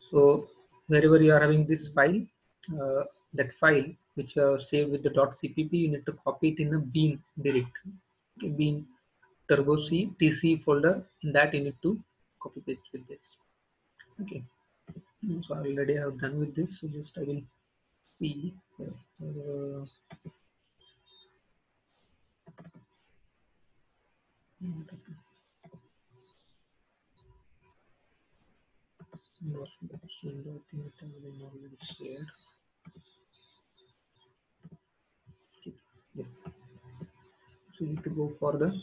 So wherever you are having this file, that file which you have saved with the .cpp, you need to copy it in a bean directory. Okay, bean turbo C tc folder. In that you need to copy paste with this. Okay, so I already have done with this. So just I will see. Uh, already shared. Yes. So you need to go for the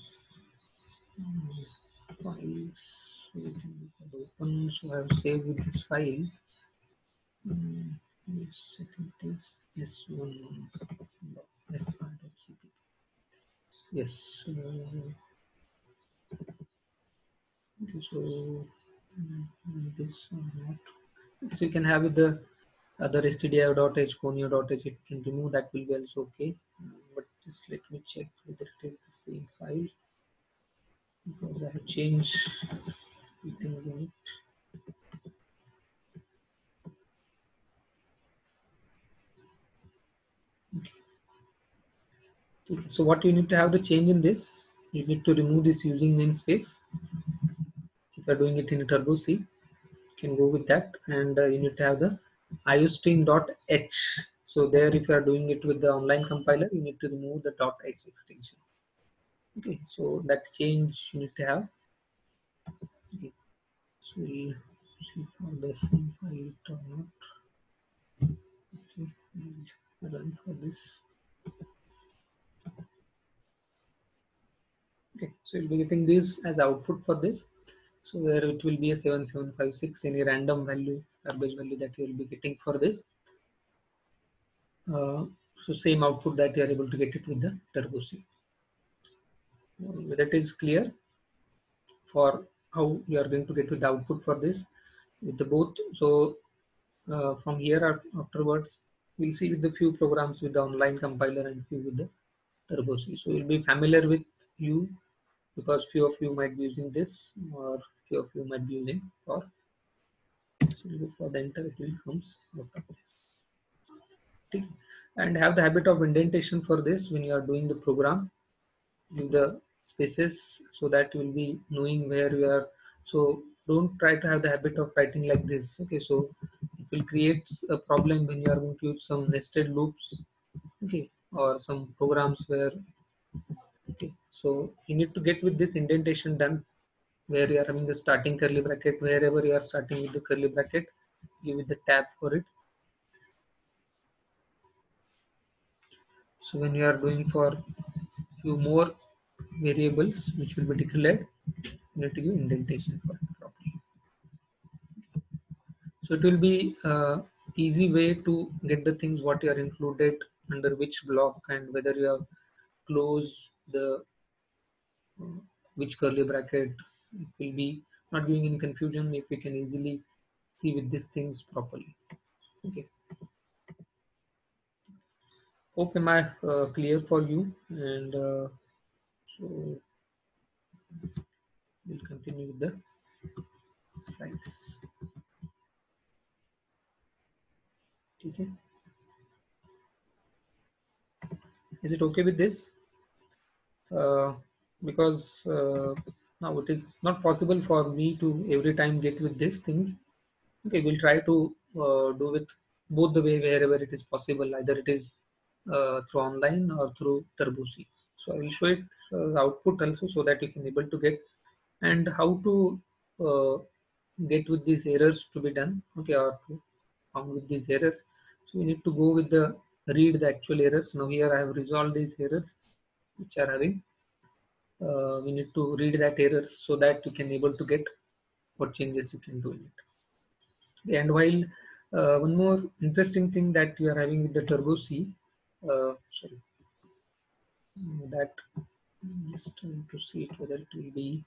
files. So we can open. So I have saved with this file. Yes, I think it is this one. S1.cpp. Yes. Okay, so this one not. Okay, so you can have with the other stdio.h, conio.h. It can remove that will be also okay. But just let me check whether it is the same file because I have changed things in it. Okay, so what you need to have the change in this, you need to remove this using namespace. If you are doing it in Turbo C, you can go with that, and you need to have the iostream.h. So there, if you are doing it with the online compiler, you need to remove the .h extension. Okay, so that change you need to have. Okay, so we'll see for the file or not. Okay, we'll run for this. Okay, so you'll be getting this as output for this. So where it will be a 7756, any random value, garbage value that you will be getting for this. So same output that you are able to get it with the Turbo C. That is clear for how you are going to get with the output for this with the both. So from here afterwards, we'll see with the few programs with the online compiler and few with the Turbo C. So you'll be familiar with you because few of you might be using this or few of you might be using for. So we'll go for the enter, it will comes out of this. And have the habit of indentation for this when you are doing the program. Give the spaces so that you will be knowing where you are. So don't try to have the habit of writing like this. Okay, so it will create a problem when you are going to use some nested loops. Okay, or some programs where. Okay, so you need to get with this indentation done where you are having the starting curly bracket. Wherever you are starting with the curly bracket, give it the tab for it. So when you are doing for few more variables which will be declared, you need to give indentation for it properly. So it will be easy way to get the things what you are included under which block and whether you have closed the which curly bracket. It will be not giving any confusion if we can easily see with these things properly. Okay. Hope am I clear for you, and so we'll continue with the slides. Okay. Is it okay with this? Because now it is not possible for me to every time get with these things. Okay, we'll try to do with both the way wherever it is possible, either it is through online or through Turbo C. So I will show it output also so that you can able to get and how to uh, get with these errors to be done. Okay, or to found with these errors. So we need to go with the read the actual errors. Now here I have resolved these errors which are having. We need to read that error so that you can able to get what changes you can do in it. And while one more interesting thing that we are having with the Turbo C, sorry, that just trying to see it whether it will be.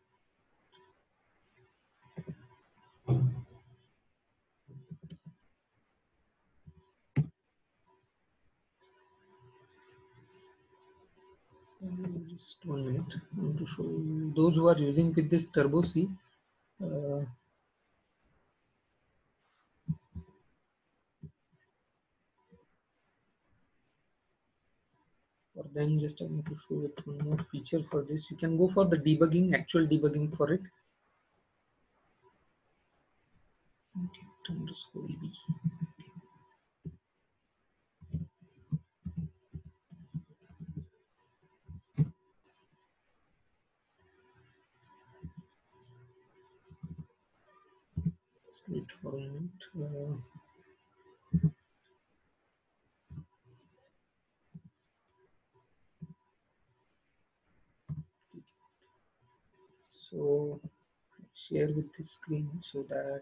Just 1 minute. I want to show you those who are using with this Turbo C. Uh, Then just I need to show it one more feature for this. You can go for the debugging, actual debugging for it. Underscore EB. Wait for a minute. So share with the screen so that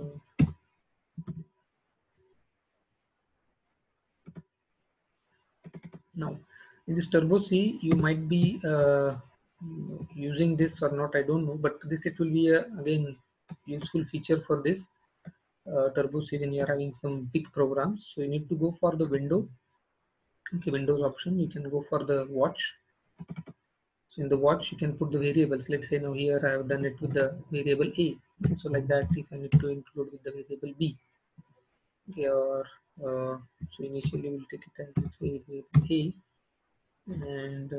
now in this Turbo C you might be using this or not, I don't know, but this it will be a, again useful feature for this Turbo C when you are having some big programs. So you need to go for the window. Okay, Windows option. You can go for the watch. So in the watch, you can put the variables. Let's say now here I have done it with the variable A. Okay, so like that, if I need to include with the variable B, okay, or so initially we'll take it as let's say A, and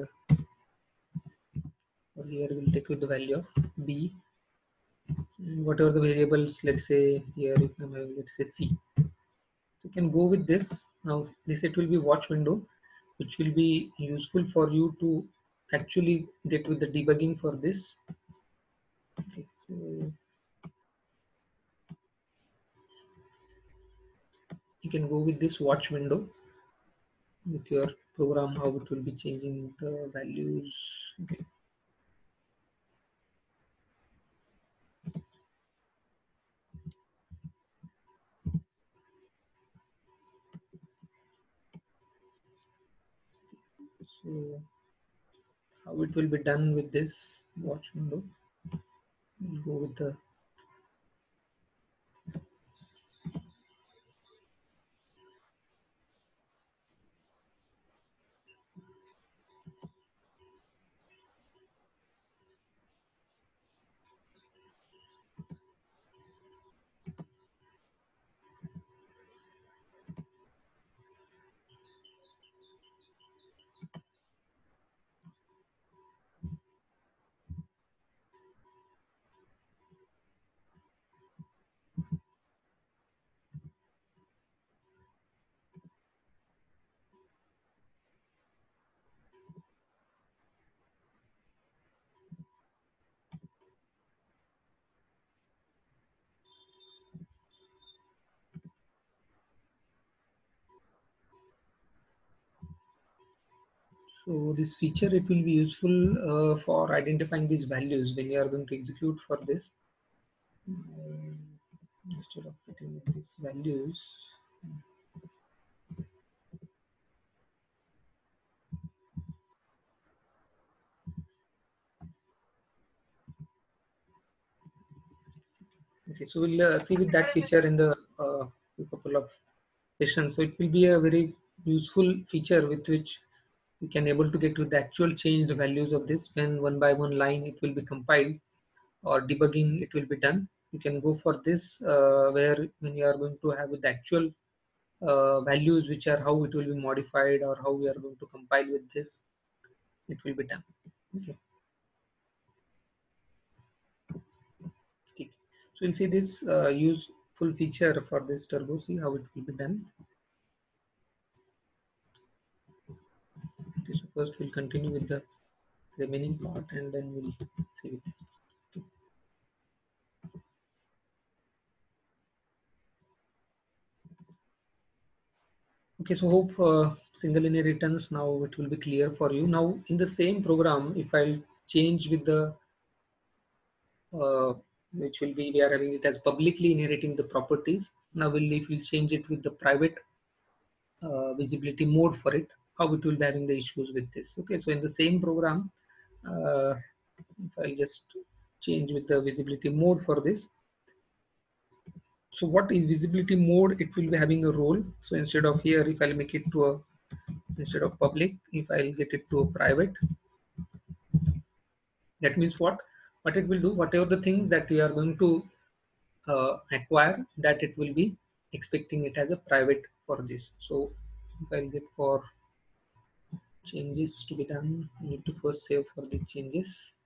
here we'll take with the value of B, and whatever the variables. Let's say here, if I'm having, let's say C. So you can go with this. Now this it will be watch window, which will be useful for you to actually get with the debugging for this. Okay, so you can go with this watch window with your program, how it will be changing the values. Okay. So how it will be done with this watch window? We'll go with the so this feature it will be useful for identifying these values when you are going to execute for this. Instead of putting these values, okay, so we'll see with that feature in the couple of sessions. So it will be a very useful feature with which you can able to get to the actual changed values of this. When one by one line it will be compiled or debugging it will be done. You can go for this where when you are going to have the actual values which are how it will be modified or how we are going to compile with this, it will be done. Okay. Okay. So we'll see this useful feature for this Turbo, see how it will be done. Okay, so first we'll continue with the remaining part and then we'll see with this. Okay. Okay, so hope single linear returns now it will be clear for you. Now in the same program, if I'll change with the which will be we are having it as publicly inheriting the properties. Now if we'll change it with the private visibility mode for it, how it will be having the issues with this. Okay, so in the same program, if I just change with the visibility mode for this. So what is visibility mode? It will be having a role. So instead of here, if I'll make it to a instead of public, if I'll get it to a private, that means what it will do, whatever the things that we are going to acquire, that it will be expecting it as a private for this. So if I'll get for changes to be done. You need to first save for the changes.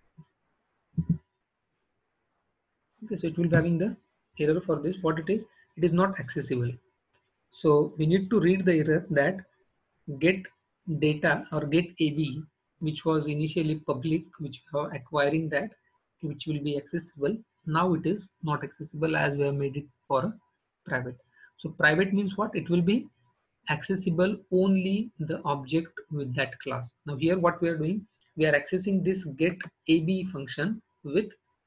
Okay, so it will be having the error for this. What it is not accessible. So we need to read the error that get data or get AB, which was initially public, which we are acquiring that, which will be accessible. Now it is not accessible as we have made it for a private. So private means what? It will be accessible only the object with that class. Now here what we are doing, we are accessing this get AB function with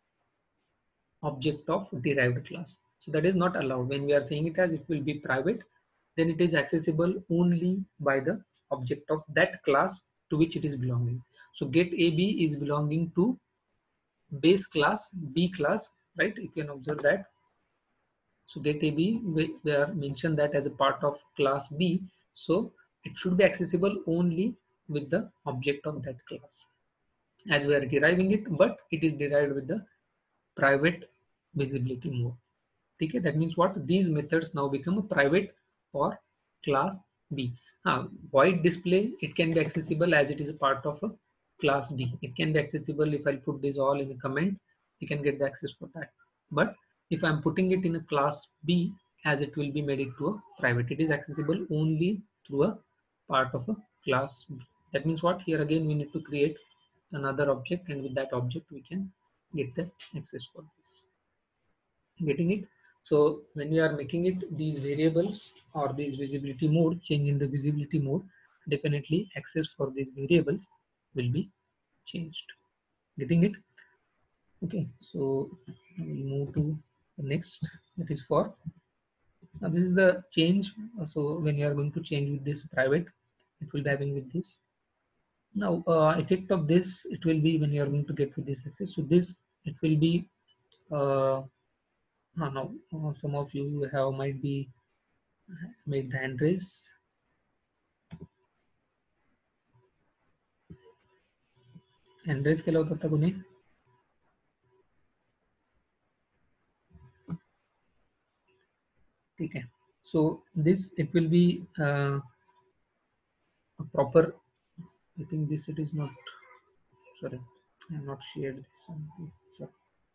object of derived class. So that is not allowed. When we are saying it as it will be private, then it is accessible only by the object of that class to which it is belonging. So get AB is belonging to base class B class, right? You can observe that. So get AB, we are mentioned that as a part of class B. So it should be accessible only with the object of that class. As we are deriving it, but it is derived with the private visibility mode. Okay, that means what? These methods now become a private for class B. Void display, it can be accessible as it is a part of a class D. It can be accessible if I put this all in a comment, you can get the access for that. But if I'm putting it in a class B, as it will be made it to a private, it is accessible only through a part of a class B. That means what? Here again we need to create another object, and with that object we can get the access for this. Getting it? So when we are making it, these variables or these visibility mode, change in the visibility mode, definitely access for these variables will be changed. Getting it? Okay, so we move to the next. That is for now, this is the change. So when you are going to change with this private, it will be having with this. Now effect of this, it will be when you are going to get with this access. So this, it will be no, some of you have might be made the hand raise. hand raise केला होता कोणी? ठीक है. So this, it will be a proper. I think this it is not. Sorry, I have not shared this one. So,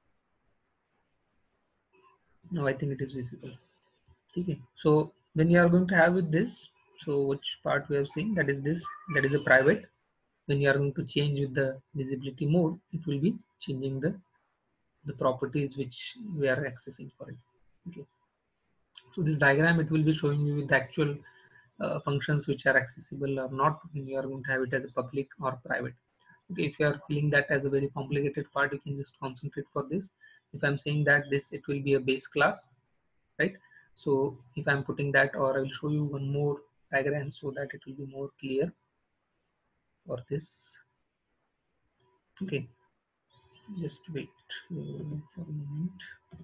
no, I think it is visible. Okay. So when you are going to have with this, so which part we have seen, that is this, that is a private. When you are going to change with the visibility mode, it will be changing the properties which we are accessing for it. Okay. So this diagram, it will be showing you with the actual functions which are accessible or not when you are going to have it as a public or private. Okay, if you are feeling that as a very complicated part, you can just concentrate for this. If I'm saying that this, it will be a base class, right? So if I'm putting that, or I will show you one more diagram so that it will be more clear for this. Okay, just wait for a moment.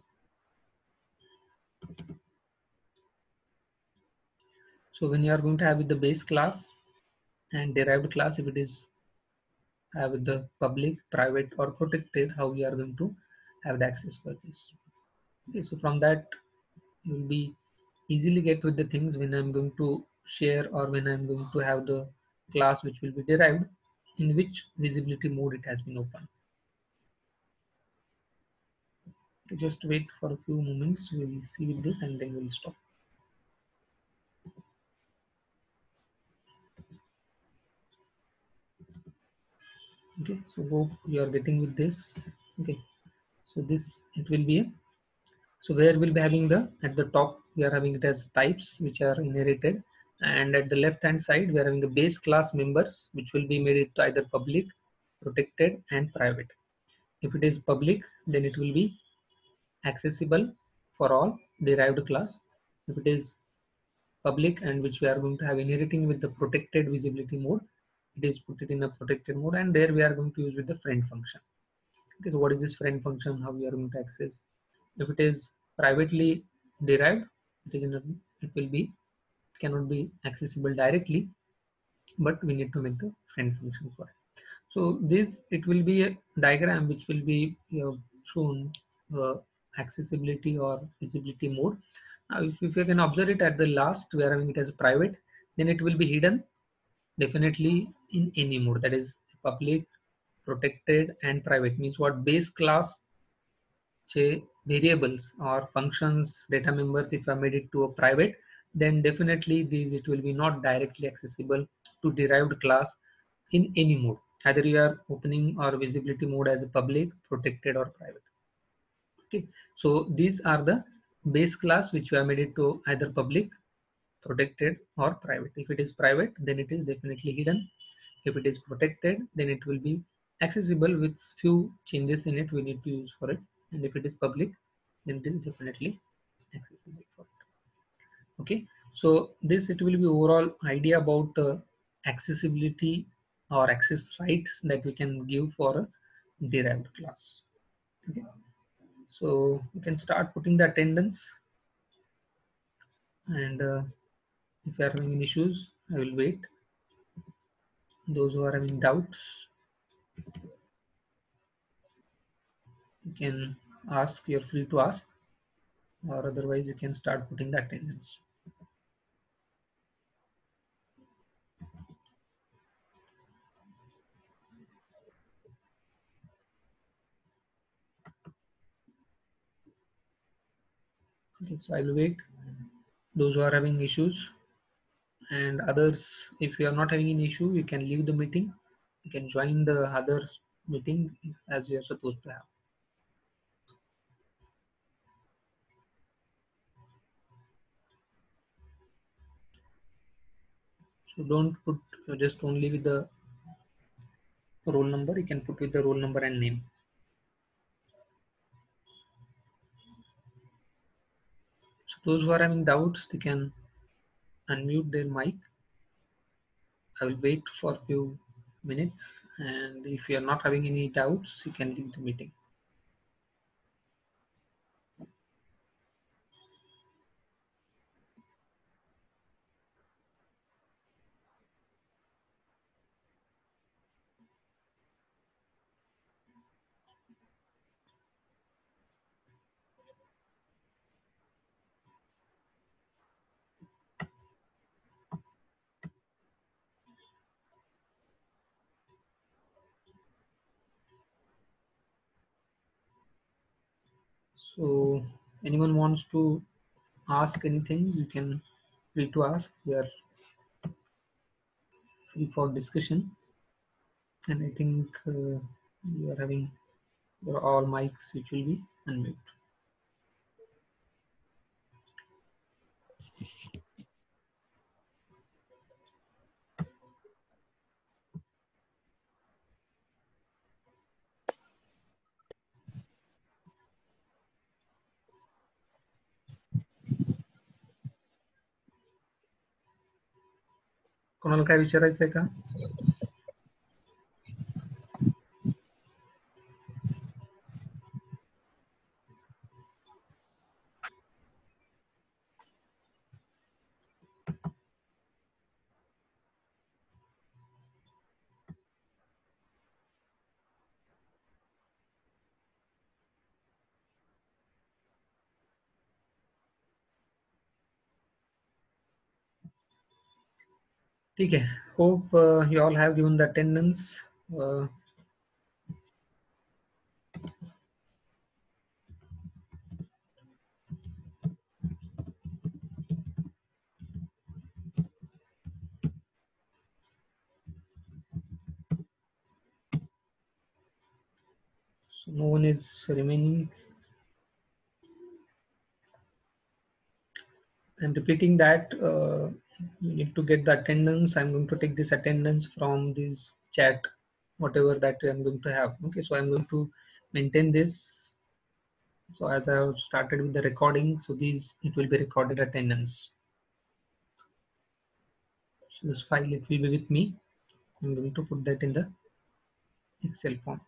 So when you are going to have with the base class and derived class, if it is with the public, private or protected, how we are going to have the access for this. Okay, so from that you will be easily get with the things when I'm going to share or when I'm going to have the class which will be derived, in which visibility mode it has been opened. Okay, just wait for a few moments, we will see with this and then we'll stop. Okay, so hope you are getting with this. Okay, so this, it will be a, so where we'll be having the, at the top we are having it as types which are inherited, and at the left hand side we are having the base class members which will be made it to either public, protected and private. If it is public, then it will be accessible for all derived class. If it is public and which we are going to have inheriting with the protected visibility mode, it is put it in a protected mode, and there we are going to use with the friend function. Okay, so what is this friend function, how we are going to access? If it is privately derived, it is in a, it will be, cannot be accessible directly, but we need to make the friend function for it. So this, it will be a diagram which will be shown accessibility or visibility mode. Now if you can observe it at the last, we are having it as private, then it will be hidden. Definitely in any mode. That is public, protected, and private. Means what? Base class variables or functions data members, if I made it to a private, then definitely these it will be not directly accessible to derived class in any mode. Either you are opening or visibility mode as a public, protected, or private. Okay, so these are the base class which we have made it to either public, protected, or private. If it is private, then it is definitely hidden. If it is protected, then it will be accessible with few changes in it we need to use for it. And if it is public, then it is definitely accessible for it. Okay, so this it will be overall idea about accessibility or access rights that we can give for a derived class. Okay, so you can start putting the attendance, and if you are having any issues, I will wait. Those who are having doubts, you can ask. You're free to ask, or otherwise you can start putting the attendance. Okay, so I will wait. Those who are having issues, and others, if you are not having an issue, you can leave the meeting. You can join the other meeting as you are supposed to have. So don't put just only with the roll number. You can put with the roll number and name. So those who are having doubts, they can unmute their mic. I will wait for a few minutes, and if you are not having any doubts, you can leave the meeting. So anyone wants to ask anything, you can free to ask. We are free for discussion, and I think you are having your all mics which will be unmute. कोणाला काय विचारायचं आहे का? ठीक है. Hope you all have given the attendance. So no one is remaining. I'm repeating that you need to get the attendance. I'm going to take this attendance from this chat, whatever that I'm going to have. Okay, so I'm going to maintain this. So as I have started with the recording, so these it will be recorded attendance. So this file it will be with me. I'm going to put that in the Excel form.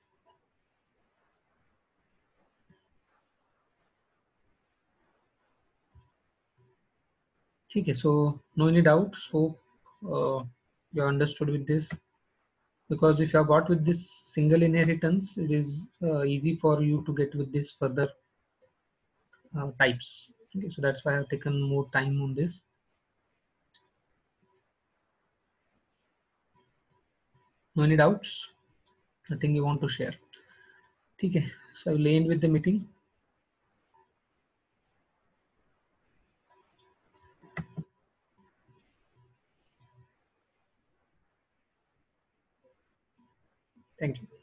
Okay, so no any doubts. So you understood with this, because if you have got with this single inheritance, it is easy for you to get with this further types. Okay, so that's why I've taken more time on this. No any doubts? Nothing you want to share? Okay, so I will end with the meeting. Thank you.